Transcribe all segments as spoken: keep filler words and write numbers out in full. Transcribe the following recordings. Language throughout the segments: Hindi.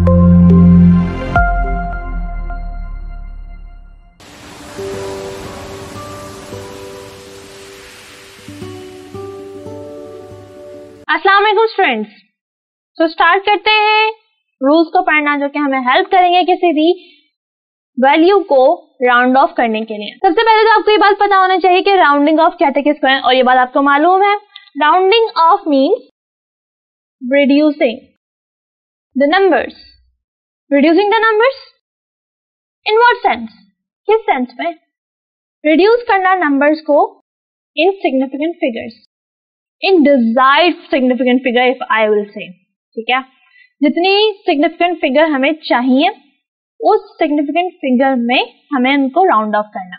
अस्सलाम वालेकुम स्टूडेंट्स। तो स्टार्ट करते हैं रूल्स को पढ़ना जो कि हमें हेल्प करेंगे किसी भी वैल्यू को राउंड ऑफ करने के लिए। सबसे पहले तो आपको ये बात पता होना चाहिए कि राउंडिंग ऑफ कहते किसको है, और ये बात आपको मालूम है। Rounding off means reducing the numbers. Reducing the numbers in what sense? किस सेंस में? रिड्यूस करना नंबर्स को in significant figures, in desired significant figure if I will say. ठीक है, जितनी सिग्निफिकेंट फिगर हमें चाहिए उस सिग्निफिकेंट फिगर में हमें उनको राउंड ऑफ करना।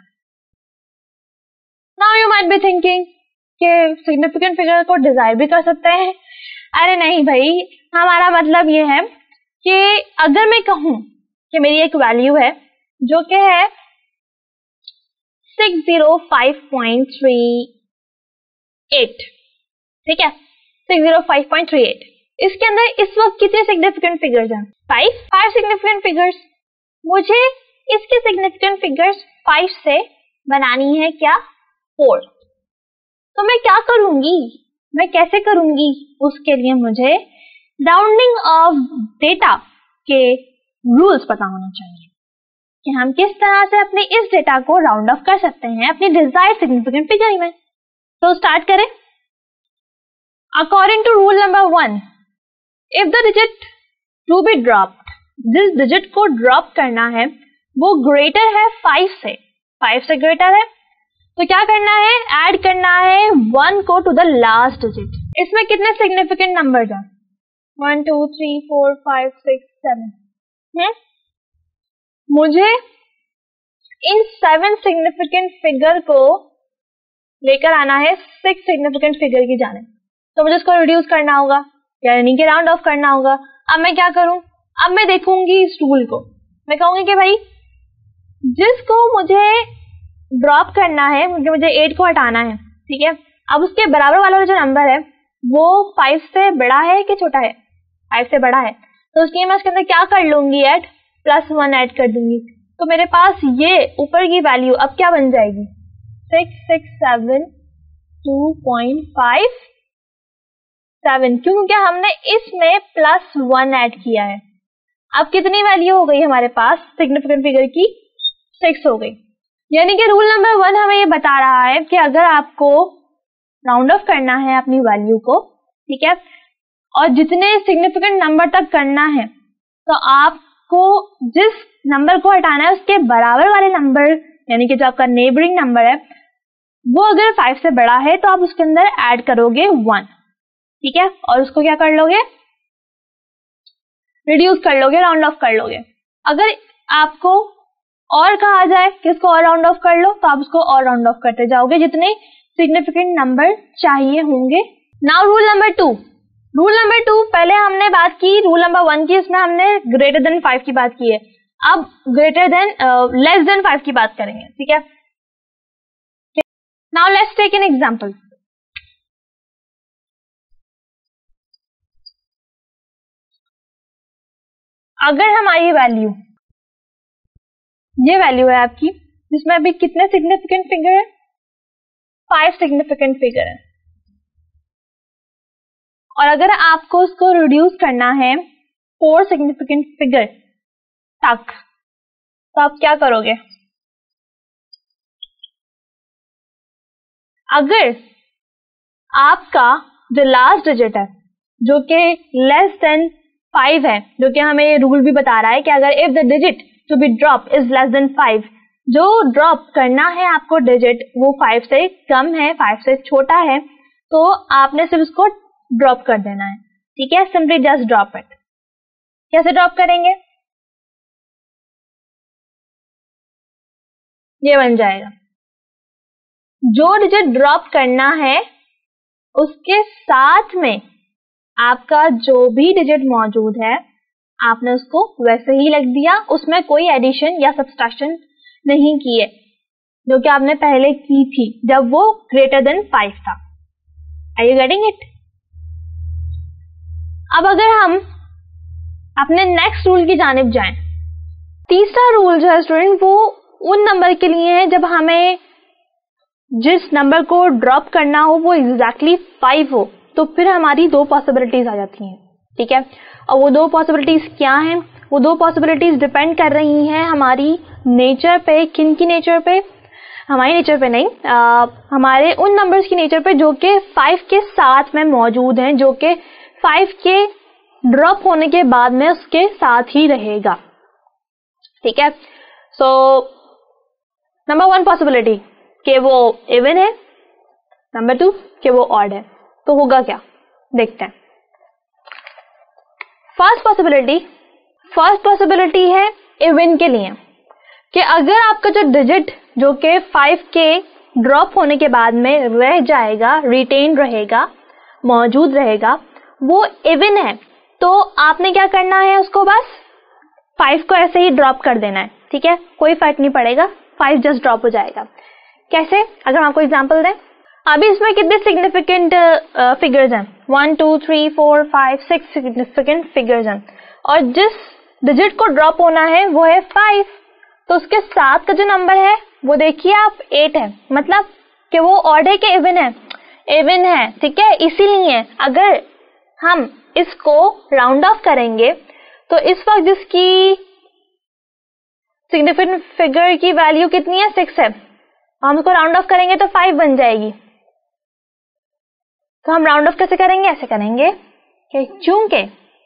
Now you might be thinking कि सिग्निफिकेंट फिगर को डिजायर भी कर सकते हैं। अरे नहीं भाई, हमारा मतलब ये है कि अगर मैं कहूं कि मेरी एक वैल्यू है जो कि है six zero five point three eight, ठीक है, six zero five point three eight, इसके अंदर इस वक्त कितने सिग्निफिकेंट फिगर्स हैं? Five five significant figures. मुझे इसके सिग्निफिकेंट फिगर्स फाइव से बनानी है क्या? फोर। तो मैं क्या करूंगी, मैं कैसे करूंगी? उसके लिए मुझे राउंडिंग ऑफ डेटा के रूल्स पता होने चाहिए कि हम किस तरह से अपने इस डेटा को राउंड ऑफ कर सकते हैं अपनी डिजायर्ड सिग्निफिकेंट फिगर में। तो स्टार्ट करें। According to rule number one, if the digit to be dropped, जिस डिजिट को ड्रॉप करना है वो ग्रेटर है फाइव से, फाइव से ग्रेटर है, तो क्या करना है? ऐड करना है वन को टू द लास्ट डिजिट। इसमें कितने सिग्निफिकेंट नंबर्स हैं? One two three four five six seven. मुझे इन सेवन सिग्निफिकेंट फिगर को लेकर आना है सिक्स सिग्निफिकेंट फिगर की जाने, तो मुझे इसको रिड्यूस करना होगा, यानी कि राउंड ऑफ करना होगा। अब मैं क्या करूं? अब मैं देखूंगी इस रूल को, मैं कहूंगी कि भाई जिसको मुझे ड्रॉप करना है, मुझे मुझे एट को हटाना है, ठीक है, अब उसके बराबर वाला जो नंबर है वो फाइव से बड़ा है कि छोटा है? फाइव से बड़ा है, तो उसके मैं उसके अंदर क्या कर लूंगी? ऐड प्लस वन ऐड कर दूंगी। तो मेरे पास ये ऊपर की वैल्यू अब क्या बन जाएगी? Six six seven two point five seven, क्योंकि हमने इसमें प्लस वन ऐड किया है। अब कितनी वैल्यू हो गई हमारे पास सिग्निफिकेंट फिगर की? सिक्स हो गई। यानी कि रूल नंबर वन हमें ये बता रहा है कि अगर आपको राउंड ऑफ करना है अपनी वैल्यू को, ठीक है, और जितने सिग्निफिकेंट नंबर तक करना है, तो आपको जिस नंबर को हटाना है उसके बराबर वाले नंबर, यानी कि जो आपका नेबरिंग नंबर है वो अगर फाइव से बड़ा है तो आप उसके अंदर ऐड करोगे वन, ठीक है, और उसको क्या कर लोगे? रिड्यूस कर लोगे, राउंड ऑफ कर लोगे। अगर आपको और कहा जाए कि इसको और राउंड ऑफ कर लो, तो आप उसको और राउंड ऑफ करते जाओगे जितने सिग्निफिकेंट नंबर चाहिए होंगे। Now rule number two. Rule number two, पहले हमने बात की रूल नंबर वन की, इसमें हमने ग्रेटर देन फाइव की बात की है। अब greater than less than five की बात करेंगे, ठीक है। Now let's take an example. अगर हमारी वैल्यू, ये वैल्यू है आपकी, जिसमें अभी कितने सिग्निफिकेंट फिगर है? फाइव सिग्निफिकेंट फिगर है, और अगर आपको उसको रिड्यूस करना है फोर सिग्निफिकेंट फिगर तक, तो आप क्या करोगे? अगर आपका जो लास्ट डिजिट है जो कि लेस देन फाइव है, जो कि हमें रूल भी बता रहा है कि अगर if the digit to be drop is less than five, जो ड्रॉप करना है आपको डिजिट वो फाइव से कम है, फाइव से छोटा है, तो आपने सिर्फ उसको ड्रॉप कर देना है, ठीक है, सिंपली जस्ट ड्रॉप इट। कैसे ड्रॉप करेंगे? ये बन जाएगा, जो डिजिट ड्रॉप करना है उसके साथ में आपका जो भी डिजिट मौजूद है आपने उसको वैसे ही लिख दिया, उसमें कोई एडिशन या सब्सट्रैक्शन नहीं की है, जो कि आपने पहले की थी जब वो ग्रेटर देन फाइव था। Are you getting it? अब अगर हम अपने नेक्स्ट रूल की जानिब जाएं। तीसरा रूल जो है स्टूडेंट वो उन नंबर के लिए है जब हमें जिस नंबर को ड्रॉप करना हो वो एग्जैक्टली फाइव हो, तो फिर हमारी दो पॉसिबिलिटीज आ जाती हैं, ठीक है। और वो दो पॉसिबिलिटीज क्या हैं? वो दो पॉसिबिलिटीज डिपेंड कर रही हैं हमारी नेचर पे। किन की नेचर पे? हमारी नेचर पे नहीं, आ, हमारे उन नंबर्स की नेचर पे जो कि फाइव के साथ में मौजूद हैं, जो कि फाइव के ड्रॉप होने के बाद में उसके साथ ही रहेगा, ठीक है। सो नंबर वन पॉसिबिलिटी कि वो इवन है, नंबर टू कि वो ऑड है। तो होगा क्या, देखते हैं। फर्स्ट पॉसिबिलिटी फर्स्ट पॉसिबिलिटी है इवन के लिए कि अगर आपका जो डिजिट जो कि फाइव के ड्रॉप होने के बाद में रह जाएगा, रिटेन रहेगा, मौजूद रहेगा, वो इवन है, तो आपने क्या करना है, उसको बस फाइव को ऐसे ही ड्रॉप कर देना है, ठीक है। कोई फर्क नहीं पड़ेगा, फाइव जस्ट ड्रॉप हो जाएगा। कैसे? अगर हम आपको एग्जांपल दें, अभी इसमें कितने सिग्निफिकेंट फिगर्स हैं? One two three four five six significant figures हैं, और जिस डिजिट को ड्रॉप होना है वो है फाइव, तो उसके साथ का जो नंबर है वो देखिए आप एट है, मतलब कि वो ऑड है कि इवन है? इवन है, ठीक है। इसीलिए अगर हम इसको राउंड ऑफ करेंगे तो इस वक्त जिसकी सिग्निफिकेंट फिगर की वैल्यू कितनी है? सिक्स है। हम इसको राउंड ऑफ करेंगे तो फाइव बन जाएगी। तो हम राउंड ऑफ कैसे करेंगे? ऐसे करेंगे कि चूंकि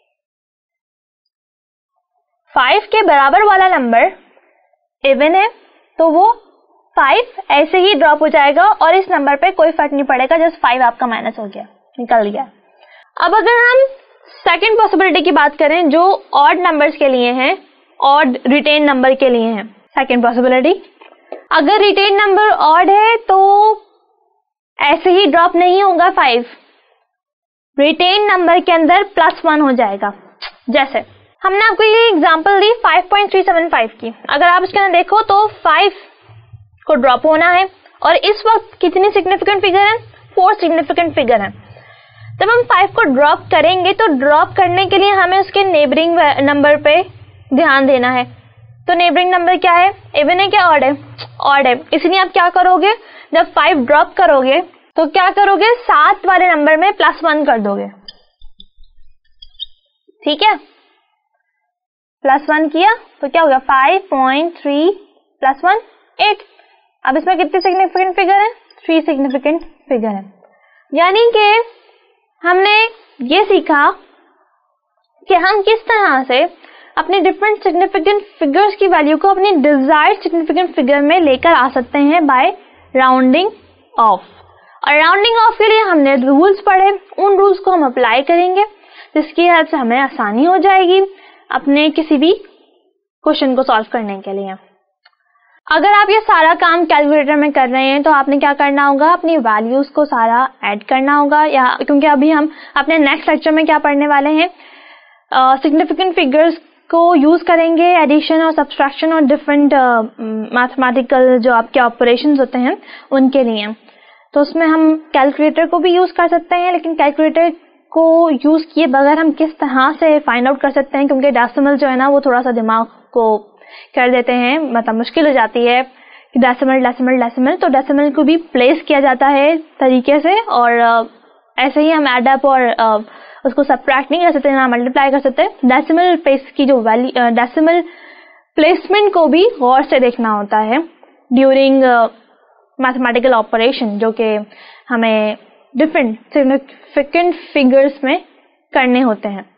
फाइव के बराबर वाला नंबर इवन है तो वो फाइव ऐसे ही ड्रॉप हो जाएगा और इस नंबर पे कोई फर्क नहीं पड़ेगा, जस्ट फाइव आपका माइनस हो गया, निकल गया। अब अगर हम सेकंड पॉसिबिलिटी की बात करें जो ऑड नंबर्स के लिए है, ऑड रिटेन नंबर के लिए है, सेकंड पॉसिबिलिटी, अगर रिटेन नंबर ऑड है तो ऐसे ही ड्रॉप नहीं होगा फाइव, रिटेन नंबर के अंदर प्लस वन हो जाएगा। जैसे हमने आपको ये एग्जांपल दी five point three seven five की, अगर आप इसके अंदर देखो तो फाइव को ड्रॉप होना है और इस वक्त कितनी सिग्निफिकेंट फिगर है? फोर सिग्निफिकेंट फिगर है। जब हम फाइव को ड्रॉप करेंगे तो ड्रॉप करने के लिए हमें उसके नेबरिंग नंबर पे ध्यान देना है। तो नेबरिंग नंबर क्या है? इवन है क्या ऑड है? ऑड है। इसलिए आप क्या करोगे, जब फाइव ड्रॉप करोगे तो क्या करोगे, सात वाले नंबर में प्लस वन कर दोगे, ठीक है। प्लस वन किया तो क्या हो गया? Five point three plus one eight. अब इसमें कितने सिग्निफिकेंट फिगर है? थ्री सिग्निफिकेंट फिगर है। यानी कि हमने ये सीखा कि हम किस तरह से अपने डिफरेंट सिग्निफिकेंट फिगर्स की वैल्यू को अपनी डिजायर्ड सिग्निफिकेंट फिगर में लेकर आ सकते हैं बाय राउंडिंग ऑफ। और राउंडिंग ऑफ के लिए हमने रूल्स पढ़े, उन रूल्स को हम अप्लाई करेंगे जिसकी हेल्प से हमें आसानी हो जाएगी अपने किसी भी क्वेश्चन को सॉल्व करने के लिए। अगर आप ये सारा काम कैलकुलेटर में कर रहे हैं तो आपने क्या करना होगा, अपनी वैल्यूज को सारा ऐड करना होगा, या क्योंकि अभी हम अपने नेक्स्ट लेक्चर में क्या पढ़ने वाले हैं, सिग्निफिकेंट फिगर्स को यूज करेंगे एडिशन और सब्सट्रैक्शन और डिफरेंट मैथमेटिकल जो आपके ऑपरेशंस होते हैं उनके लिए। तो उसमें हम कैलकुलेटर को भी यूज कर सकते हैं, लेकिन कैलकुलेटर को यूज किए बगैर हम किस तरह से फाइंड आउट कर सकते हैं, क्योंकि डेसिमल जो है ना वो थोड़ा सा दिमाग को कर देते हैं, मतलब मुश्किल हो जाती है कि डेसिमल डेसिमल डेसिमल तो डेसिमल को भी प्लेस किया जाता है तरीके से, और ऐसे ही हम एड अप और उसको सब्ट्रैक्ट नहीं कर सकते, ना मल्टीप्लाई कर सकते। डेसिमल प्लेस की जो वैल्यू, डेसिमल प्लेसमेंट को भी गौर से देखना होता है ड्यूरिंग मैथमेटिकल ऑपरेशन, जो कि हमें डिफरेंट सिग्निफिकेंट फिगर्स में करने होते हैं।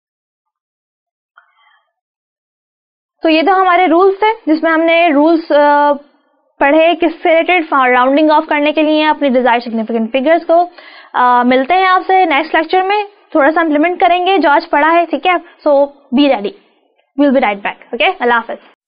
तो ये तो हमारे रूल्स थे जिसमें हमने रूल्स पढ़े किससे रिलेटेड, राउंडिंग ऑफ करने के लिए अपनी डिजायर्ड सिग्निफिकेंट फिगर्स को। uh, मिलते हैं आपसे नेक्स्ट लेक्चर में, थोड़ा सा इम्प्लीमेंट करेंगे जो आज पढ़ा है, ठीक है। So be ready, will be right back, okay. अल्लाह हाफिज।